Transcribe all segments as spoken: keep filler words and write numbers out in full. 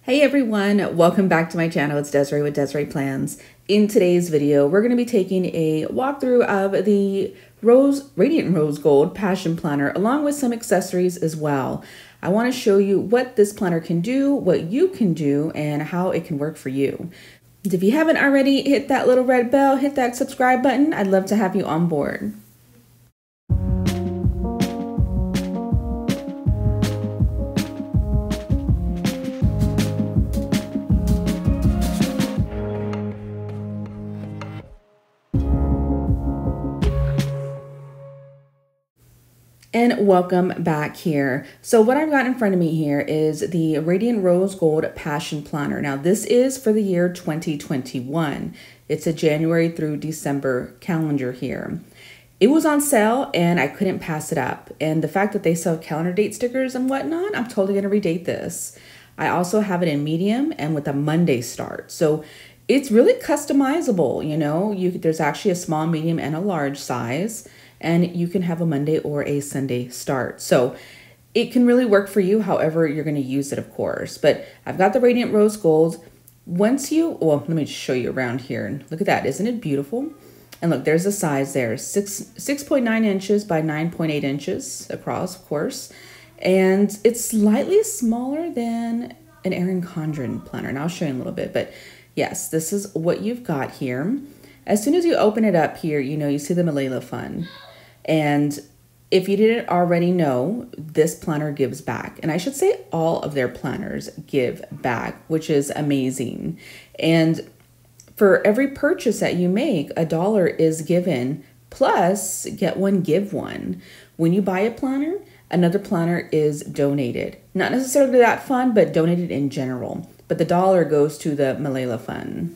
Hey everyone, welcome back to my channel. It's Desiree with Desiree Plans. In today's video, we're going to be taking a walkthrough of the Rose Radiant Rose Gold Passion Planner along with some accessories as well. I want to show you what this planner can do, what you can do, and how it can work for you. If you haven't already, hit that little red bell, hit that subscribe button. I'd love to have you on board. And welcome back here. So what I've got in front of me here is the Radiant Rose Gold Passion Planner. Now this is for the year twenty twenty-one. It's a January through December calendar here. It was on sale and I couldn't pass it up. And the fact that they sell calendar date stickers and whatnot, I'm totally gonna redate this. I also have it in medium and with a Monday start. So it's really customizable, you know, you there's actually a small, medium, and a large size. And you can have a Monday or a Sunday start. So it can really work for you however you're going to use it, of course. But I've got the Radiant Rose Gold. Once you, well, let me just show you around here. Look at that. Isn't it beautiful? And look, there's the size there. Six, six point nine inches by nine point eight inches across, of course. And it's slightly smaller than an Erin Condren planner. And I'll show you in a little bit. But yes, this is what you've got here. As soon as you open it up here, you know, you see the Malala Fund. And if you didn't already know, this planner gives back. And I should say all of their planners give back, which is amazing. And for every purchase that you make, a dollar is given, plus get one, give one. When you buy a planner, another planner is donated. Not necessarily to that fund, but donated in general. But the dollar goes to the Malala Fund.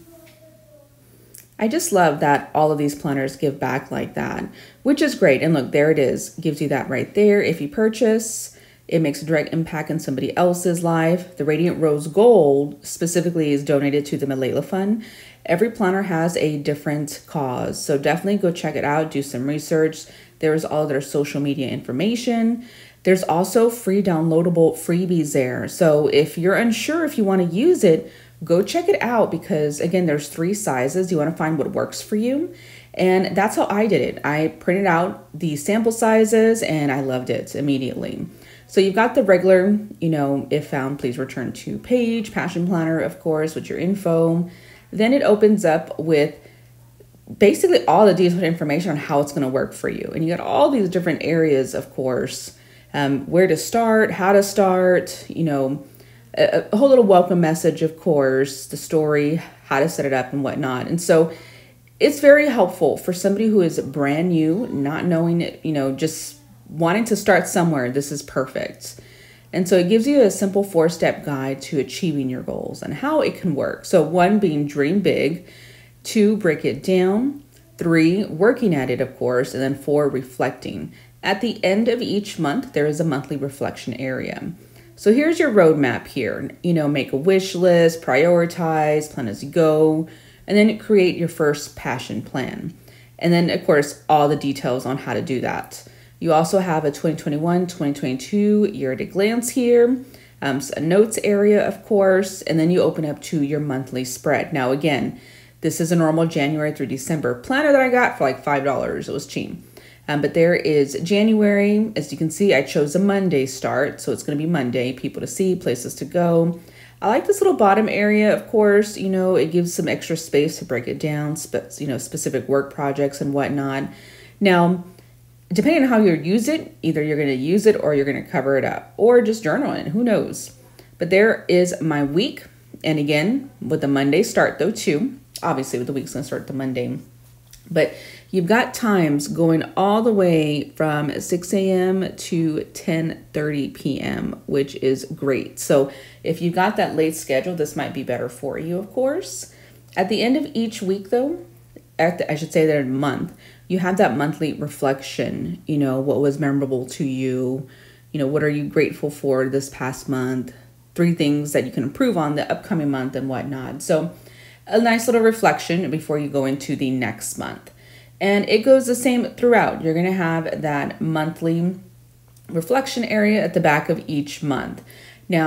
I just love that all of these planners give back like that, which is great. And look, there it is. Gives you that right there. If you purchase, it makes a direct impact in somebody else's life. The Radiant Rose Gold specifically is donated to the Malala Fund. Every planner has a different cause. So definitely go check it out. Do some research. There's all their social media information. There's also free downloadable freebies there. So if you're unsure if you want to use it, go check it out because, again, there's three sizes. You want to find what works for you. And that's how I did it. I printed out the sample sizes and I loved it immediately. So you've got the regular, you know, if found, please return to page, Passion Planner, of course, with your info. Then it opens up with basically all the detailed information on how it's going to work for you. And you got all these different areas, of course, um, where to start, how to start, you know, a, a whole little welcome message, of course, the story, how to set it up and whatnot. And so it's very helpful for somebody who is brand new, not knowing it, you know, just wanting to start somewhere. This is perfect. And so it gives you a simple four-step guide to achieving your goals and how it can work. So one being dream big, two, break it down, three, working at it, of course, and then four, reflecting. At the end of each month, there is a monthly reflection area. So here's your roadmap here. You know, make a wish list, prioritize, plan as you go, and then create your first passion plan. And then, of course, all the details on how to do that. You also have a twenty twenty-one twenty twenty-two year at a glance here, um, a notes area, of course, and then you open up to your monthly spread. Now, again, this is a normal January through December planner that I got for like five dollars. It was cheap. Um, but there is January. As you can see, I chose a Monday start. So it's going to be Monday, people to see, places to go. I like this little bottom area, of course. You know, it gives some extra space to break it down, spe you know, specific work projects and whatnot. Now, depending on how you use it, either you're going to use it or you're going to cover it up or just journal it. Who knows? But there is my week. And again, with the Monday start though, too. Obviously, with the week's going to start the Monday. But you've got times going all the way from six A M to ten thirty P M, which is great. So if you've got that late schedule, this might be better for you, of course. At the end of each week, though, at the, I should say that in a month, you have that monthly reflection. You know, what was memorable to you? You know, what are you grateful for this past month? Three things that you can improve on the upcoming month and whatnot. So a nice little reflection before you go into the next month. And it goes the same throughout. You're going to have that monthly reflection area at the back of each month. Now,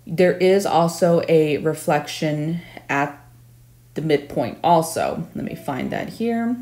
There is also a reflection at the midpoint also. Let me find that here.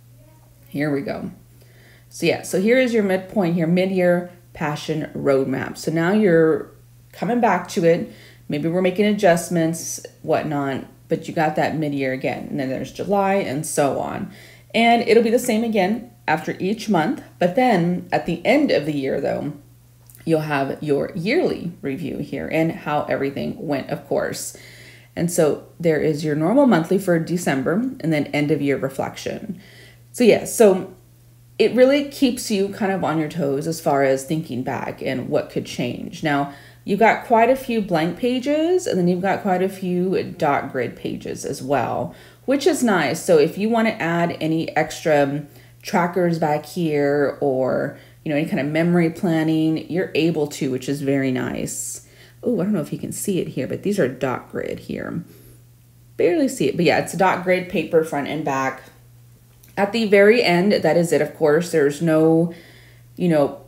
Here we go. So yeah, so here is your midpoint here, mid-year passion roadmap. So now you're coming back to it. Maybe we're making adjustments, whatnot, but you got that mid-year again. And then there's July and so on. And it'll be the same again after each month. But then at the end of the year though, you'll have your yearly review here and how everything went, of course. And so there is your normal monthly for December and then end of year reflection. So yeah, so it really keeps you kind of on your toes as far as thinking back and what could change. Now, you've got quite a few blank pages and then you've got quite a few dot grid pages as well, which is nice. So if you want to add any extra trackers back here or, you know, any kind of memory planning, you're able to, which is very nice. Oh, I don't know if you can see it here, but these are dot grid here. Barely see it, but yeah, it's a dot grid paper front and back. At the very end, that is it, of course. There's no, you know,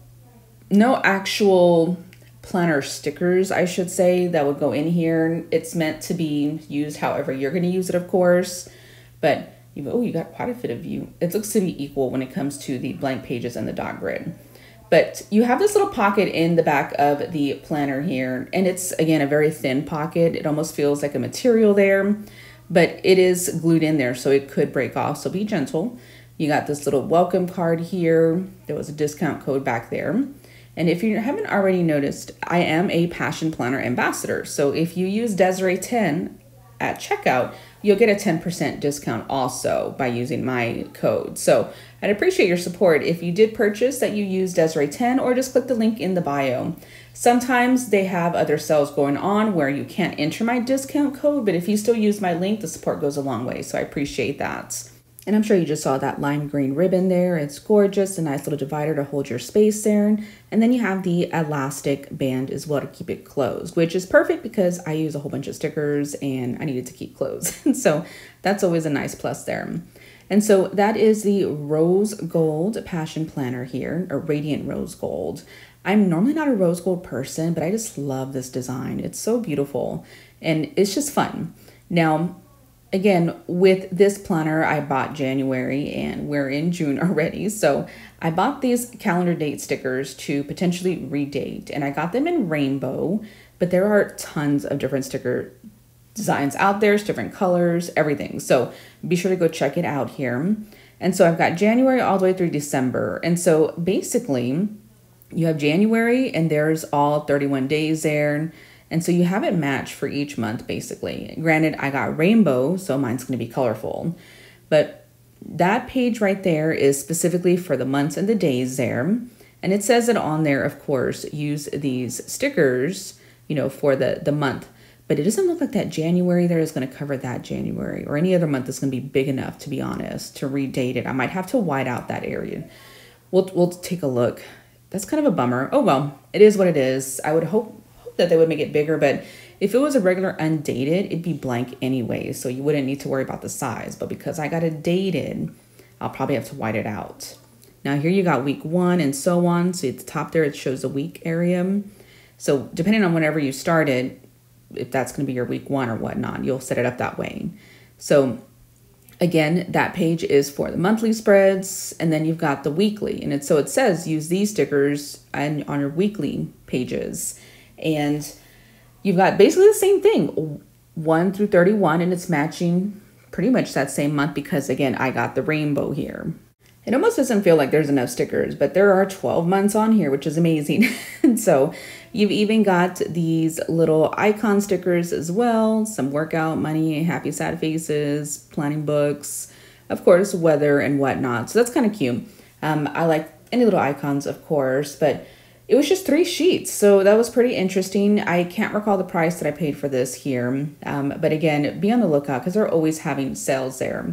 no actual planner stickers, I should say, that would go in here. It's meant to be used however you're going to use it, of course. But, you, oh, you got quite a bit of view. It looks to be equal when it comes to the blank pages and the dot grid. But you have this little pocket in the back of the planner here, and it's, again, a very thin pocket. It almost feels like a material there, but it is glued in there, so it could break off, so be gentle. You got this little welcome card here. There was a discount code back there. And if you haven't already noticed, I am a Passion Planner ambassador. So if you use Desiree ten at checkout, you'll get a ten percent discount also by using my code. So I'd appreciate your support if you did purchase that you use Desiree ten or just click the link in the bio. Sometimes they have other sales going on where you can't enter my discount code, but if you still use my link, the support goes a long way. So I appreciate that. And I'm sure you just saw that lime green ribbon there. It's gorgeous, a nice little divider to hold your space there. And then you have the elastic band as well to keep it closed, which is perfect because I use a whole bunch of stickers and I needed to keep closed. So that's always a nice plus there. And so that is the Rose Gold Passion Planner here, or Radiant Rose Gold. I'm normally not a rose gold person, but I just love this design. It's so beautiful and it's just fun. Now, again, with this planner, I bought January and we're in June already. So I bought these calendar date stickers to potentially redate, and I got them in rainbow, but there are tons of different sticker designs out there, different colors, everything. So be sure to go check it out here. And so I've got January all the way through December. And so basically you have January and there's all thirty-one days there. And so you have it matched for each month, basically. Granted, I got rainbow, so mine's going to be colorful. But that page right there is specifically for the months and the days there. And it says it on there, of course, use these stickers, you know, for the, the month. But it doesn't look like that January there is going to cover that January or any other month that's going to be big enough, to be honest, to redate it. I might have to white out that area. We'll, we'll take a look. That's kind of a bummer. Oh, well, it is what it is. I would hope that they would make it bigger, but if it was a regular undated, it'd be blank anyway, so you wouldn't need to worry about the size. But because I got it dated, I'll probably have to white it out. Now here you got week one and so on. So at the top there, it shows the week area. So depending on whenever you started, if that's going to be your week one or whatnot, you'll set it up that way. So again, that page is for the monthly spreads, and then you've got the weekly, and it so it says use these stickers and on your weekly pages. And you've got basically the same thing, one through thirty-one, and it's matching pretty much that same month because, again, I got the rainbow here. It almost doesn't feel like there's enough stickers, but there are twelve months on here, which is amazing. And so you've even got these little icon stickers as well, some workout, money, happy, sad faces, planning books, of course, weather and whatnot. So that's kind of cute. Um, I like any little icons, of course, but it was just three sheets, so that was pretty interesting. I can't recall the price that I paid for this here, um, but again, be on the lookout because they're always having sales there.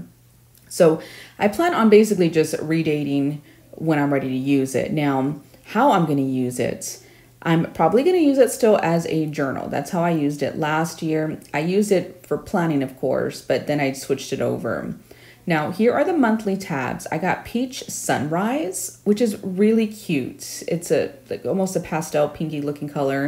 So I plan on basically just redating when I'm ready to use it. Now, how I'm going to use it, I'm probably going to use it still as a journal. That's how I used it last year. I used it for planning, of course, but then I switched it over. Now, here are the monthly tabs. I got Peach Sunrise, which is really cute. It's a like almost a pastel pinky looking color.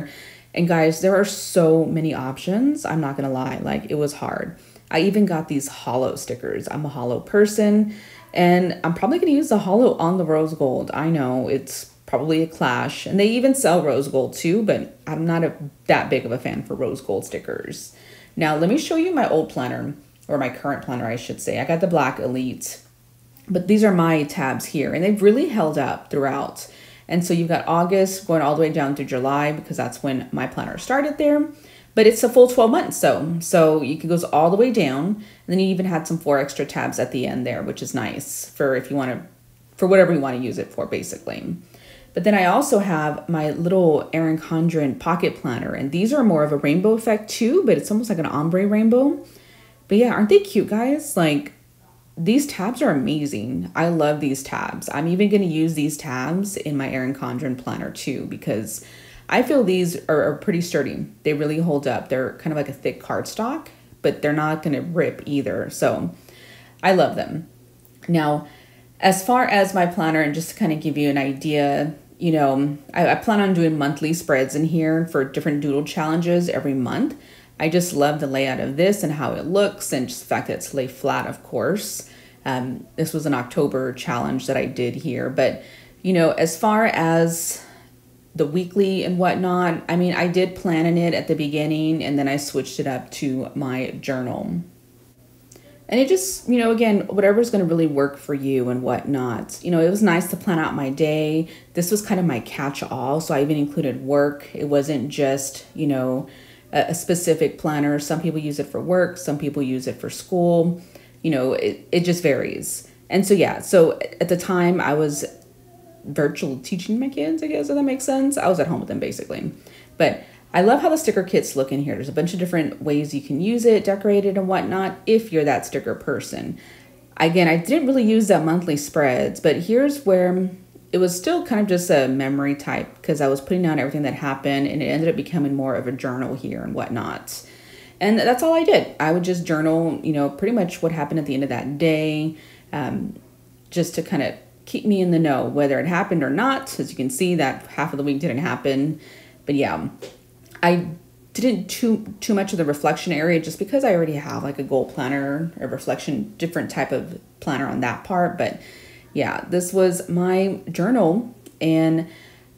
And guys, there are so many options. I'm not gonna lie, like it was hard. I even got these hollow stickers. I'm a hollow person, and I'm probably gonna use the hollow on the rose gold. I know it's probably a clash, and they even sell rose gold too, but I'm not a, that big of a fan for rose gold stickers. Now, let me show you my old planner, or my current planner, I should say. I got the Black Elite, but these are my tabs here, and they've really held up throughout. And so you've got August going all the way down through July, because that's when my planner started there. But it's a full twelve months though. So you can go all the way down. And then you even had some four extra tabs at the end there, which is nice for if you want to, for whatever you want to use it for, basically. But then I also have my little Erin Condren pocket planner. And these are more of a rainbow effect too, but it's almost like an ombre rainbow. But yeah, aren't they cute, guys? Like, these tabs are amazing. I love these tabs. I'm even going to use these tabs in my Erin Condren planner too, because I feel these are, are pretty sturdy. They really hold up. They're kind of like a thick cardstock, but they're not going to rip either. So I love them. Now, as far as my planner, and just to kind of give you an idea, you know, I, I plan on doing monthly spreads in here for different doodle challenges every month. I just love the layout of this and how it looks, and just the fact that it's lay flat, of course. Um, this was an October challenge that I did here. But, you know, as far as the weekly and whatnot, I mean, I did plan in it at the beginning, and then I switched it up to my journal. And it just, you know, again, whatever's going to really work for you and whatnot. You know, it was nice to plan out my day. This was kind of my catch-all, so I even included work. It wasn't just, you know, a, a specific planner. Some people use it for work. Some people use it for school. You know, it, it just varies. And so, yeah, so at the time I was virtual teaching my kids, I guess, if that makes sense. I was at home with them, basically. But I love how the sticker kits look in here. There's a bunch of different ways you can use it, decorate it and whatnot, if you're that sticker person. Again, I didn't really use that monthly spreads, but here's where it was still kind of just a memory type, because I was putting down everything that happened, and it ended up becoming more of a journal here and whatnot. And that's all I did. I would just journal, you know, pretty much what happened at the end of that day, um, just to kind of keep me in the know, whether it happened or not. As you can see, that half of the week didn't happen. But yeah, I didn't too too much of the reflection area, just because I already have like a goal planner, a reflection, different type of planner on that part. But yeah, this was my journal, and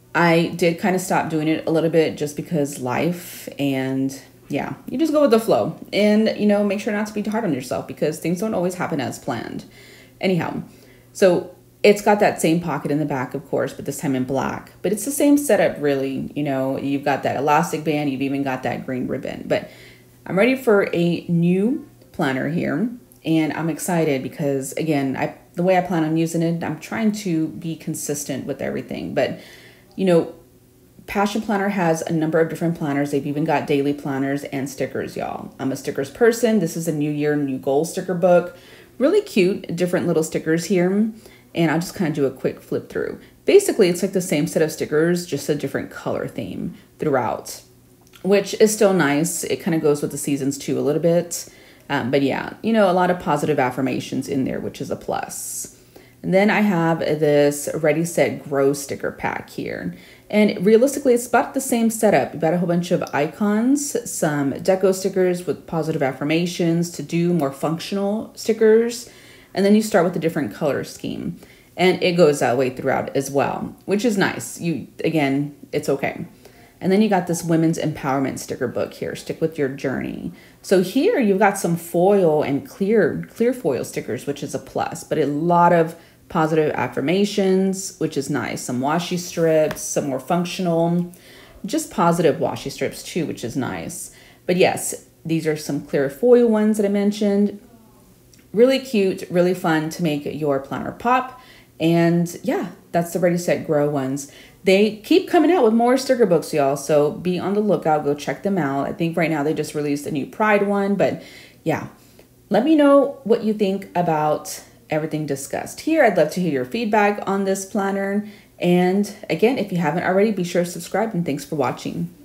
I did kind of stop doing it a little bit just because life, and yeah, you just go with the flow, and you know, make sure not to be too hard on yourself, because things don't always happen as planned. Anyhow, so it's got that same pocket in the back, of course, but this time in black. But it's the same setup, really. You know, you've got that elastic band. You've even got that green ribbon. But I'm ready for a new planner here. And I'm excited because, again, I the way I plan on using it, I'm trying to be consistent with everything. But, you know, Passion Planner has a number of different planners. They've even got daily planners and stickers, y'all. I'm a stickers person. This is a New Year, New Goal sticker book. Really cute, different little stickers here. And I'll just kind of do a quick flip through. Basically, it's like the same set of stickers, just a different color theme throughout, which is still nice. It kind of goes with the seasons too a little bit. Um, but yeah, you know, a lot of positive affirmations in there, which is a plus. And then I have this Ready, Set, Grow sticker pack here. And realistically, it's about the same setup. You've got a whole bunch of icons, some deco stickers with positive affirmations, to do more functional stickers. And then you start with a different color scheme, and it goes that way throughout as well, which is nice. You, again, it's okay. And then you got this women's empowerment sticker book here, Stick With Your Journey. So here you've got some foil and clear, clear foil stickers, which is a plus, but a lot of positive affirmations, which is nice. Some washi strips, some more functional, just positive washi strips too, which is nice. But yes, these are some clear foil ones that I mentioned. Really cute, really fun to make your planner pop. And yeah, that's the Ready, Set, Grow ones. They keep coming out with more sticker books, y'all. So be on the lookout. Go check them out. I think right now they just released a new Pride one. But yeah, let me know what you think about everything discussed here. I'd love to hear your feedback on this planner. And again, if you haven't already, be sure to subscribe, and thanks for watching.